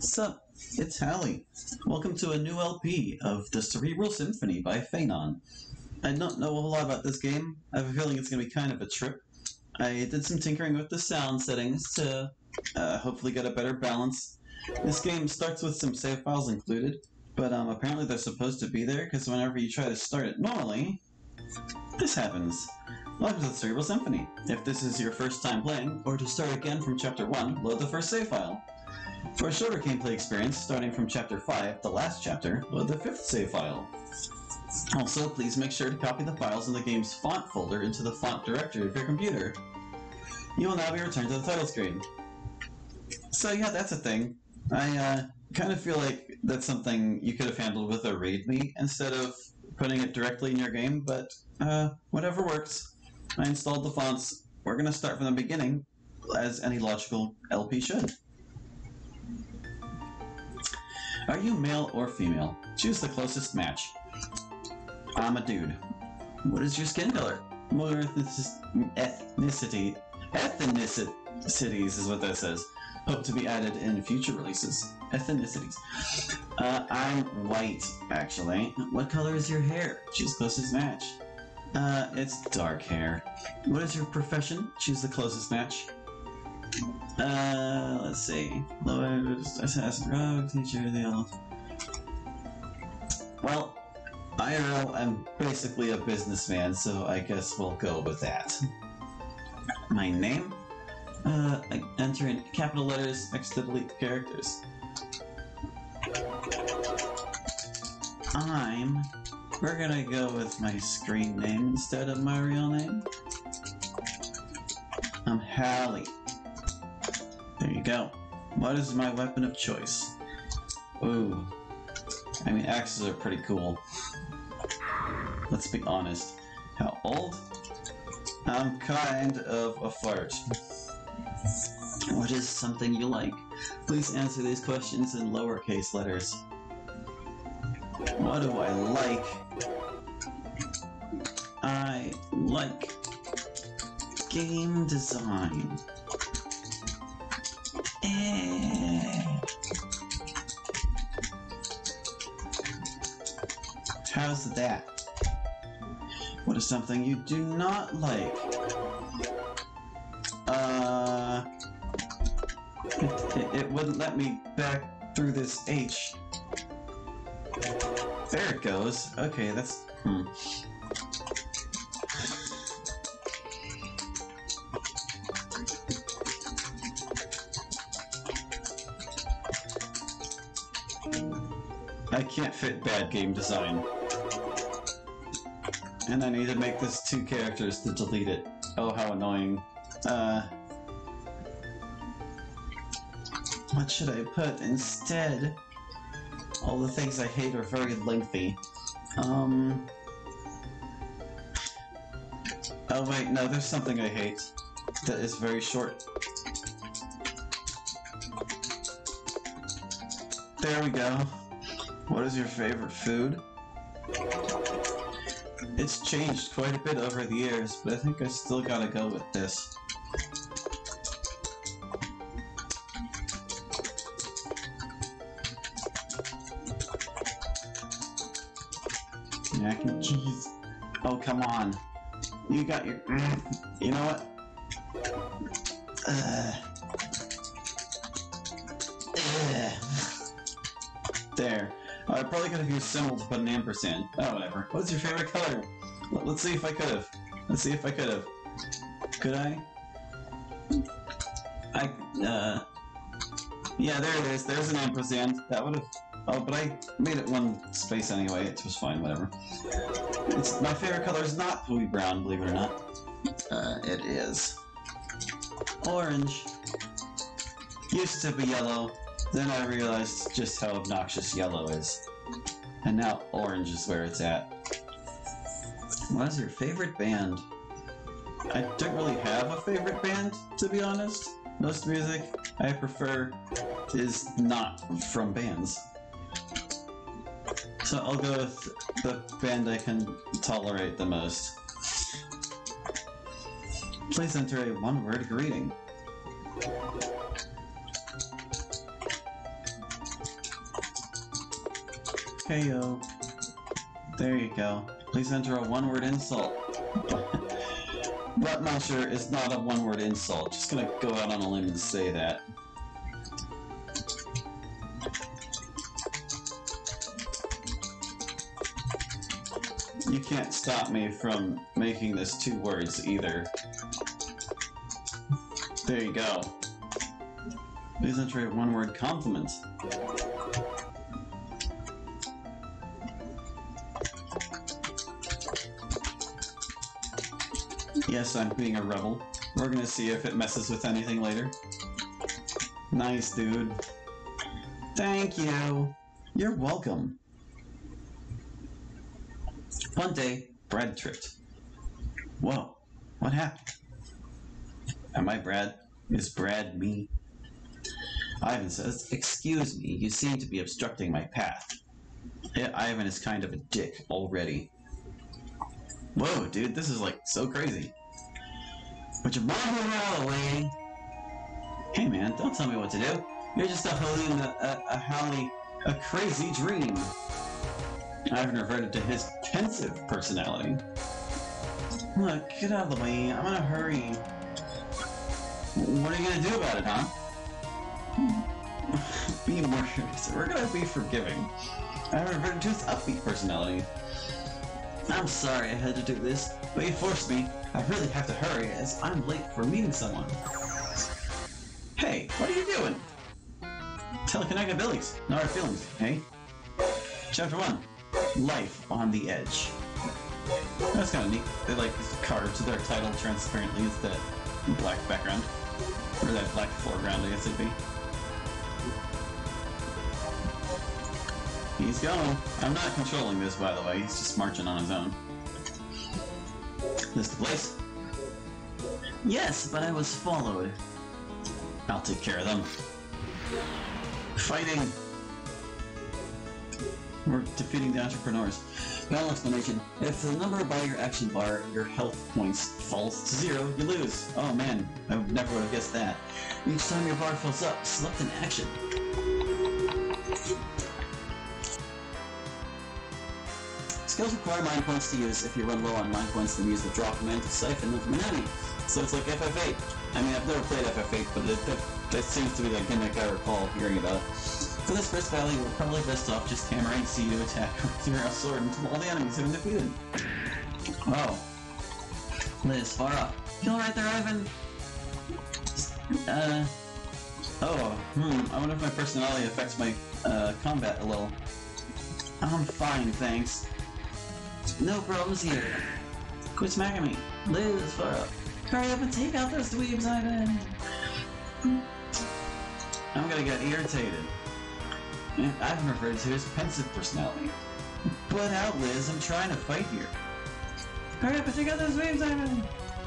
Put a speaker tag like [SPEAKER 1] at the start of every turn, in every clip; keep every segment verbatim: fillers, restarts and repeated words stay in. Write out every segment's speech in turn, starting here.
[SPEAKER 1] Sup, it's Hallie. Welcome to a new L P of The Cerebral Symphony by Phanon. I don't know a whole lot about this game. I have a feeling it's going to be kind of a trip. I did some tinkering with the sound settings to uh, hopefully get a better balance. This game starts with some save files included, but um, apparently they're supposed to be there because whenever you try to start it normally, this happens. Welcome to The Cerebral Symphony. If this is your first time playing, or to start again from Chapter one, load the first save file. For a shorter gameplay experience, starting from Chapter five, the last chapter, load the fifth save file. Also, please make sure to copy the files in the game's font folder into the font directory of your computer. You will now be returned to the title screen. So yeah, that's a thing. I uh, kind of feel like that's something you could have handled with a README instead of putting it directly in your game, but uh, whatever works. I installed the fonts. We're going to start from the beginning, as any logical L P should. Are you male or female? Choose the closest match. I'm a dude. What is your skin color? More ethnicity. Ethnicities is what that says. Hope to be added in future releases. Ethnicities. Uh, I'm white, actually. What color is your hair? Choose closest match. Uh, it's dark hair. What is your profession? Choose the closest match. Uh, let's see. Lower assassin, rogue, teacher, the elf. Well, I R L, I'm basically a businessman, so I guess we'll go with that. My name? Uh, I enter in capital letters next to delete characters. I'm... We're gonna go with my screen name instead of my real name. I'm Hallie. There you go. What is my weapon of choice? Ooh. I mean, axes are pretty cool. Let's be honest. How old? I'm kind of a fart. What is something you like? Please answer these questions in lowercase letters. What do I like? I like game design. Eh. How's that? What is something you do not like? Uh, it, it, it wouldn't let me back through this H. There it goes. Okay, that's... Hmm. I can't fit bad game design. And I need to make this two characters to delete it. Oh, how annoying. Uh... What should I put instead? All the things I hate are very lengthy. Um... Oh wait, no, there's something I hate that is very short. There we go. What is your favorite food? It's changed quite a bit over the years, but I think I still gotta go with this. Mac and cheese. Oh, come on. You got your... You know what? Uh, uh, there. Oh, I probably could have used symbol to put an ampersand. Oh, whatever. What's your favorite color? Let's see if I could have. Let's see if I could have. Could I? I, uh... Yeah, there it is. There's an ampersand. That would have... Oh, but I made it one space anyway. It was fine, whatever. It's, my favorite color is not bluey brown, believe it or not. Uh, it is. Orange. Used to be yellow. Then I realized just how obnoxious yellow is. And now orange is where it's at. What is your favorite band? I don't really have a favorite band, to be honest. Most music I prefer is not from bands. So I'll go with the band I can tolerate the most. Please enter a one-word greeting. K O. There you go. Please enter a one-word insult. Butt Muncher is not a one-word insult. Just gonna go out on a limb and say that. You can't stop me from making this two words either. There you go. Please enter a one-word compliment. Yes, I'm being a rebel. We're gonna see if it messes with anything later. Nice, dude. Thank you. You're welcome. One day, Brad tripped. Whoa, what happened? Am I Brad? Is Brad me? Ivan says, excuse me, you seem to be obstructing my path. Yeah, Ivan is kind of a dick already. Whoa, dude, this is like so crazy. Put your bottom out of the way. Hey man, don't tell me what to do. You're just a hallucin a, a, a, Hallie, a crazy dream. Ivan reverted to his pensive personality. Look, get out of the way. I'm in a hurry. What are you gonna do about it, huh? Be more. We're gonna be forgiving. Ivan reverted to his upbeat personality. I'm sorry I had to do this, but you forced me. I really have to hurry as I'm late for meeting someone. Hey, what are you doing? Telekinetic abilities, no hard feelings, hey? Chapter one, Life on the Edge. That's kind of neat. They like carved their title transparently as that black background. Or that black foreground, I guess it'd be. He's going. I'm not controlling this, by the way. He's just marching on his own. This the place? Yes, but I was followed. I'll take care of them. Fighting! We're defeating the entrepreneurs. Final explanation. If the number by your action bar, your health points, falls to zero, you lose. Oh man, I never would have guessed that. Each time your bar fills up, select an action. Skills require mind points to use. If you run low on mind points, then use the draw command to siphon them from an enemy. So it's like F F eight. I mean, I've never played F F eight, but it, that, that seems to be the gimmick I recall hearing about. For this first battle, you were probably best off just hammering C to attack with your sword until all the enemies have been defeated. Oh. Liz, far up. Kill right there, Ivan! Uh... Oh, hmm, I wonder if my personality affects my, uh, combat a little. I'm fine, thanks. No problems here. Quit smacking me. Liz, far up. Hurry up and take out those dweebs, Ivan! I'm gonna get irritated. Ivan referred to his pensive personality. Butt out, Liz, I'm trying to fight here. Hurry up and take out those dweebs, Ivan!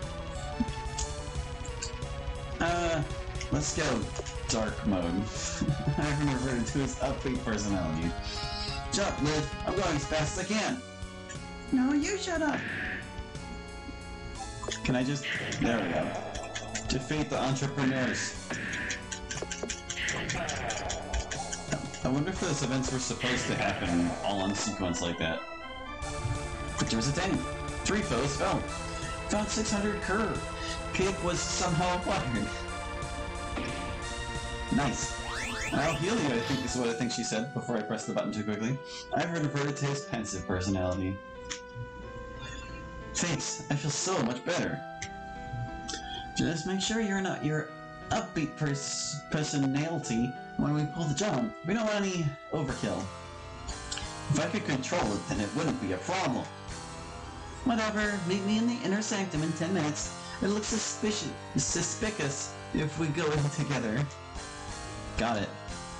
[SPEAKER 1] Uh, let's go dark mode. Ivan referred to his upbeat personality. Shut up, Liz. I'm going as fast as I can. No, you shut up. Can I just... There we go. Defeat the entrepreneurs. I wonder if those events were supposed to happen all in sequence like that. Victor was attained. Three foes fell. Found six hundred cur. Pig was somehow acquired. Nice. I'll heal you, I think is what I think she said before I pressed the button too quickly. I've reverted to his pensive personality. Thanks, I feel so much better. Just make sure you're not your upbeat pers personality when we pull the job. We don't want any overkill. If I could control it, then it wouldn't be a problem. Whatever, meet me in the inner sanctum in ten minutes. It looks suspicious, suspicious if we go in together. Got it.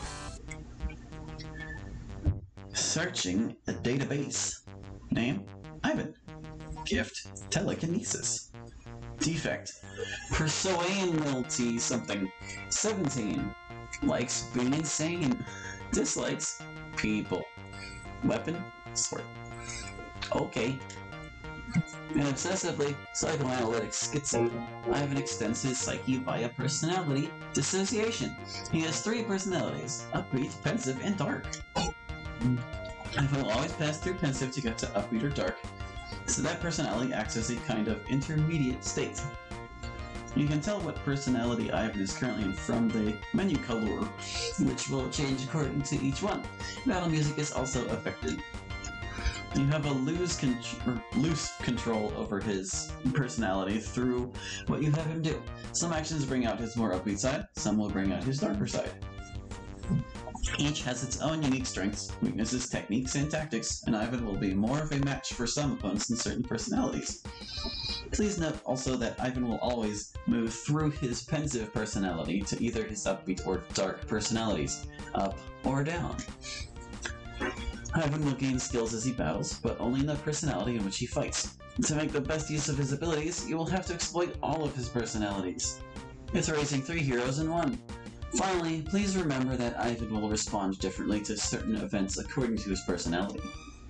[SPEAKER 1] Searching a database. Name? Ivan. Gift? Telekinesis. Defect? Personality something. seventeen. Likes being insane. Dislikes people. Weapon? Sword. Okay. An obsessively psychoanalytic schizo, Ivan extends his psyche via personality dissociation. He has three personalities: upbeat, pensive, and dark. Ivan will always pass through pensive to get to upbeat or dark, so that personality acts as a kind of intermediate state. You can tell what personality Ivan is currently in from the menu color, which will change according to each one. Battle music is also affected. You have a loose, con or loose control over his personality through what you have him do. Some actions bring out his more upbeat side, some will bring out his darker side. Each has its own unique strengths, weaknesses, techniques, and tactics, and Ivan will be more of a match for some opponents than certain personalities. Please note also that Ivan will always move through his pensive personality to either his upbeat or dark personalities, up or down. Ivan will gain skills as he battles, but only in the personality in which he fights. To make the best use of his abilities, you will have to exploit all of his personalities. It's raising three heroes in one. Finally, please remember that Ivan will respond differently to certain events according to his personality.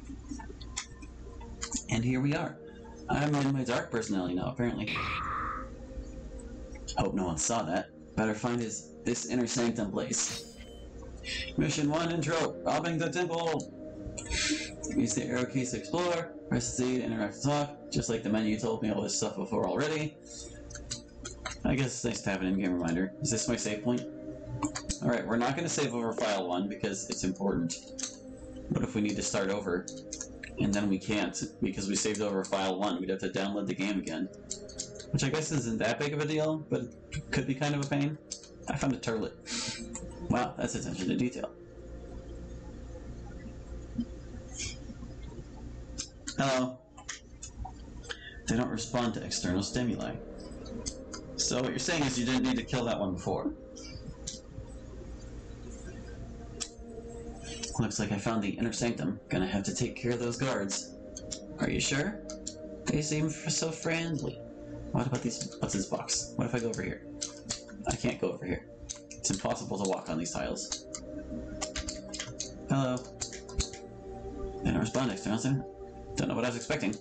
[SPEAKER 1] And here we are. I'm in my dark personality now, apparently. Hope no one saw that. Better find his this inner sanctum place. Mission one intro, robbing the temple. Use the arrow keys to explore. Press Z to interact and talk. Just like the menu told me all this stuff before already. I guess it's nice to have an in-game reminder. Is this my save point? Alright, we're not going to save over file one because it's important. But if we need to start over, and then we can't because we saved over file one, we'd have to download the game again. Which I guess isn't that big of a deal, but it could be kind of a pain. I found a turlet. Wow, that's attention to detail. Hello. They don't respond to external stimuli. So what you're saying is you didn't need to kill that one before. Looks like I found the inner sanctum. Gonna have to take care of those guards. Are you sure? They seem so friendly. What about these? What's this box? What if I go over here? I can't go over here. It's impossible to walk on these tiles. Hello. They don't respond, external sanctum. Don't know what I was expecting.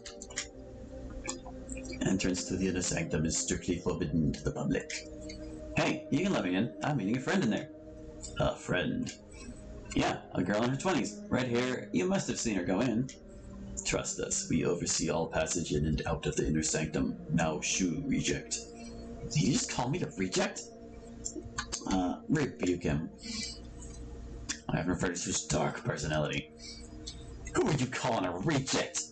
[SPEAKER 1] Entrance to the inner sanctum is strictly forbidden to the public. Hey, you can let me in. I'm meeting a friend in there. A friend? Yeah, a girl in her twenties. Red hair. You must have seen her go in. Trust us, we oversee all passage in and out of the inner sanctum. Now shoo, reject. Did you just call me a reject? Uh, rebuke him. I have referred to his dark personality. Who are you calling a reject?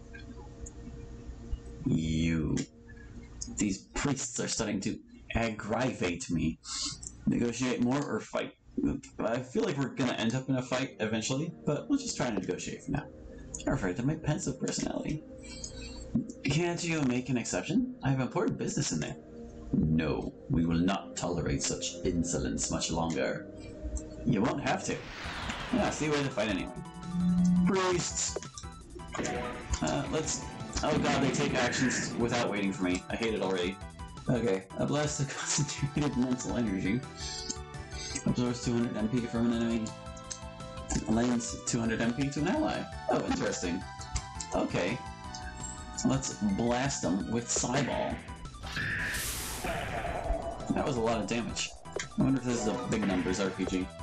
[SPEAKER 1] You. These priests are starting to aggravate me. Negotiate more or fight? I feel like we're gonna end up in a fight eventually, but we'll just try to negotiate for now. I'm afraid of my pensive personality. Can't you make an exception? I have important business in there. No, we will not tolerate such insolence much longer. You won't have to. Yeah, see where to fight anyway. Priests! Uh, let's... Oh god, they take actions without waiting for me. I hate it already. Okay, a blast of concentrated mental energy. Absorbs two hundred M P from an enemy. Lends two hundred M P to an ally. Oh, interesting. Okay. Let's blast them with Psyball. That was a lot of damage. I wonder if this is a big numbers R P G.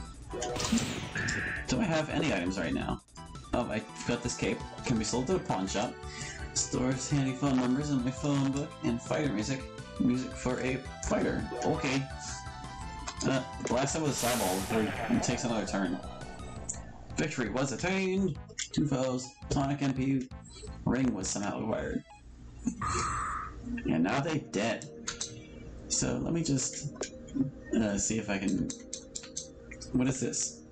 [SPEAKER 1] Do I have any items right now? Oh, I've got this cape. Can be sold to a pawn shop. Stores handy phone numbers in my phone book and fighter music. Music for a fighter. Okay. Uh, blast him with a Psyball before he takes another turn. Victory was attained! Two foes, tonic M P, ring was somehow acquired. And now they're dead. So let me just uh, see if I can... What is this?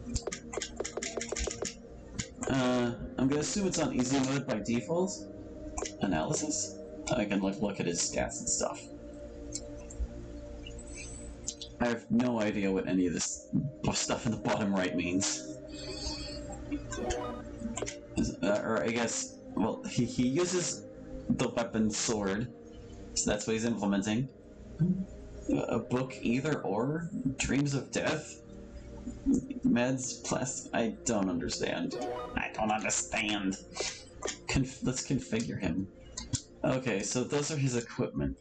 [SPEAKER 1] Uh, I'm gonna assume it's on easy mode by default. Analysis? I can look, look at his stats and stuff. I have no idea what any of this stuff in the bottom right means. Uh, or I guess, well, he, he uses the weapon sword, so that's what he's implementing. A book either or? Dreams of Death? Meds, plus, I don't understand. I don't understand. Conf let's configure him. Okay, so those are his equipment.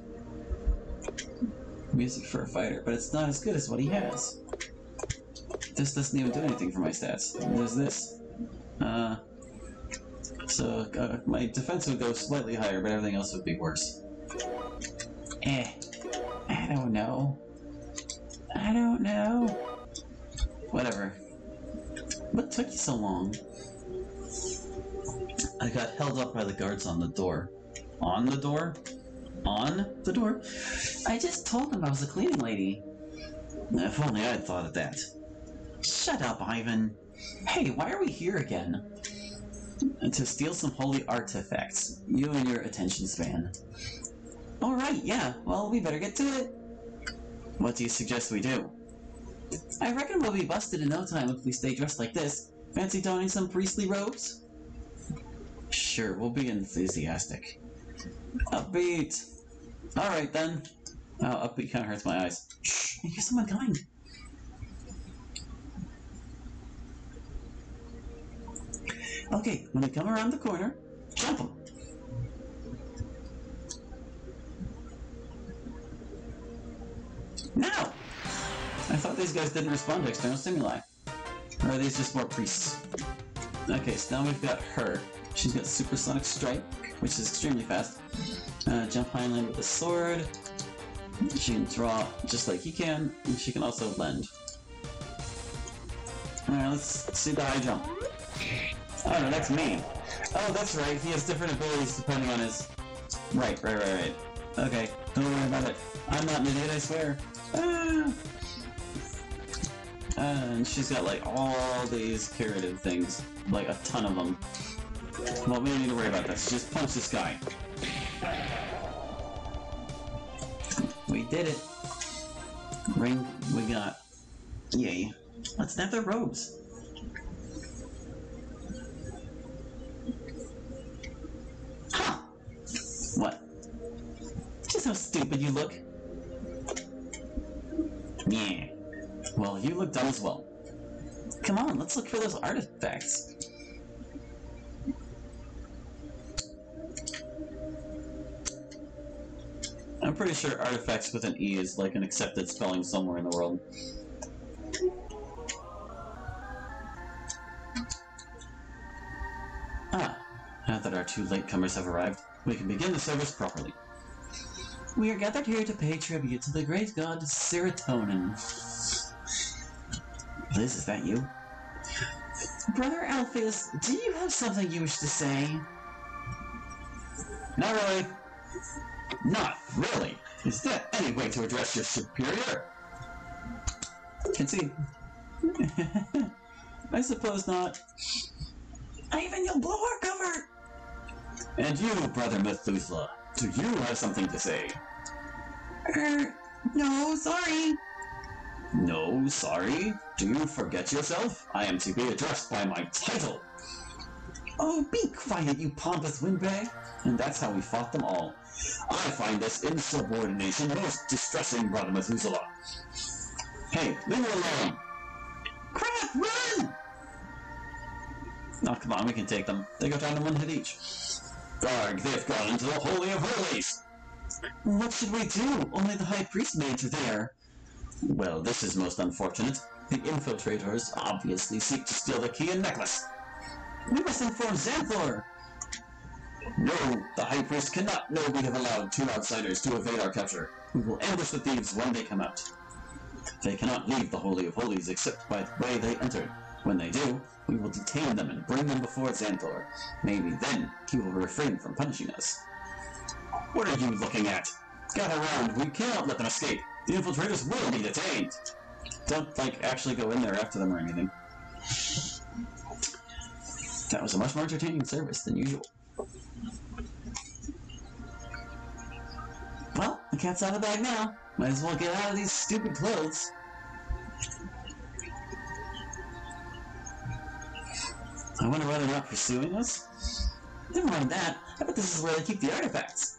[SPEAKER 1] Music for a fighter, but it's not as good as what he has. this doesn't even do anything for my stats. There's this. Uh, so uh, my defense would go slightly higher, but everything else would be worse. Eh. I don't know. I don't know. Whatever. What took you so long? I got held up by the guards on the door. On the door? On the door? I just told them I was a cleaning lady. If only I'd thought of that. Shut up, Ivan. Hey, why are we here again? To steal some holy artifacts. You and your attention span. Alright, yeah. Well, we better get to it. What do you suggest we do? I reckon we'll be busted in no time if we stay dressed like this. Fancy donning some priestly robes? Sure, we'll be enthusiastic. Upbeat! Alright then. Oh, upbeat kinda hurts my eyes. Shh! I hear someone coming! Okay, when they come around the corner, jump them! Now! I thought these guys didn't respond to external stimuli. Or are these just more priests? Okay, so now we've got her. She's got Supersonic Strike, which is extremely fast. Uh, jump high and land with a sword. She can draw just like he can, and she can also lend. Alright, let's see the high jump. Oh no, that's me. Oh, that's right, he has different abilities depending on his... Right, right, right, right. Okay, don't worry about it. I'm not an idiot, I swear. Ah. And she's got like all these curative things, like a ton of them. Well, we don't need to worry about this. Just punch this guy. We did it. Ring we got. Yay. Let's snap their robes. Huh! What? Just how stupid you look. Yeah. Well, you look dumb as well. Come on, let's look for those artifacts. I'm pretty sure artifacts with an E is like an accepted spelling somewhere in the world. Ah, now that our two latecomers have arrived, we can begin the service properly. We are gathered here to pay tribute to the great god Serotonin. Liz, is that you? Brother Alpheus, do you have something you wish to say? Not really. Not really? Is that any way to address your superior? Concede. I suppose not. Ivan, you'll blow our cover! And you, Brother Methuselah, do you have something to say? Er, no, sorry. No, sorry? Do you forget yourself? I am to be addressed by my title. Oh, be quiet, you pompous windbag. And that's how we fought them all. I find this insubordination most distressing, Brother Methuselah. Hey, leave her alone. Crap, run! Oh, come on, we can take them. They go down to one hit each. Garg, they've gone into the Holy of Holies. What should we do? Only the High Priest maids are there. Well, this is most unfortunate. The infiltrators obviously seek to steal the key and necklace. We must inform Xanthor! No, the High Priest cannot know we have allowed two outsiders to evade our capture. We will ambush the thieves when they come out. They cannot leave the Holy of Holies except by the way they entered. When they do, we will detain them and bring them before Xanthor. Maybe then he will refrain from punishing us. What are you looking at? Gather round, we cannot let them escape. The infiltrators will be detained. Don't, like, actually go in there after them or anything. That was a much more entertaining service than usual. Well, the cat's out of the bag now. Might as well get out of these stupid clothes. I wonder why they're not pursuing us. Never mind that. I bet this is where they keep the artifacts.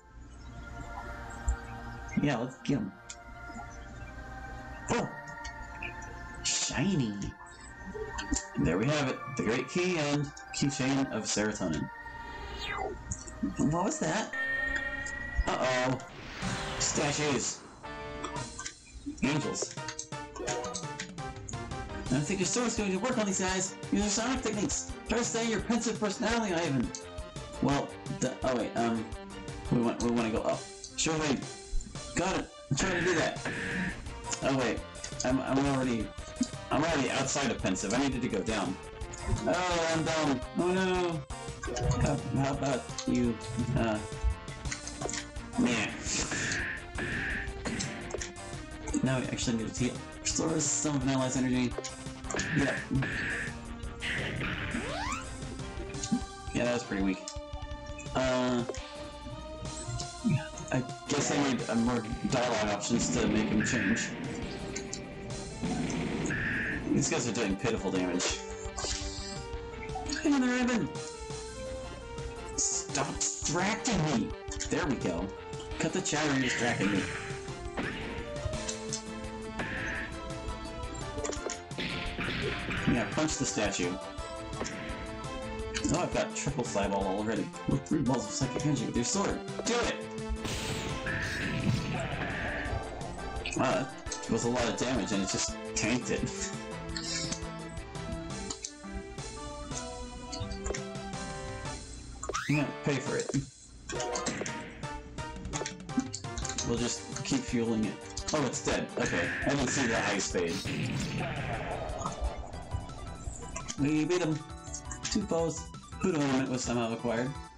[SPEAKER 1] Yeah, let's get them. Oh! Shiny! And there we have it. The Great Key and Keychain of Serotonin. What was that? Uh-oh. Statues. Angels. don't think your sword's going to work on these guys. Use your sonic techniques. Try to stay your pensive personality, Ivan. Well, the, oh wait, um, we want we want to go up. Sure thing. Got it. I'm trying to do that. Oh wait, I'm I'm already I'm already outside of pensive. I needed to go down. Oh, I'm down. Oh no. How, how about you? Uh, man. Now we actually need to heal. Restore some of an ally's energy. Yeah. Yeah, that was pretty weak. Uh, I guess I need uh, more dialogue options to make him change. These guys are doing pitiful damage. Hey there, Ivan! Stop distracting me! There we go. Cut the chatter and distracting me. Yeah, punch the statue. Oh, I've got triple flyball already. With three balls of psychic energy with your sword. Do it! Wow, that was a lot of damage and it just tanked it. I'm gonna pay for it. We'll just keep fueling it. Oh, it's dead. Okay, I didn't see the ice fade. We beat him. Two foes. Hood ornament was somehow acquired.